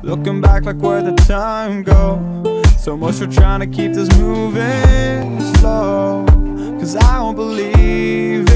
Looking back like where'd the time go? So much for trying to keep this moving slow, 'cause I don't believe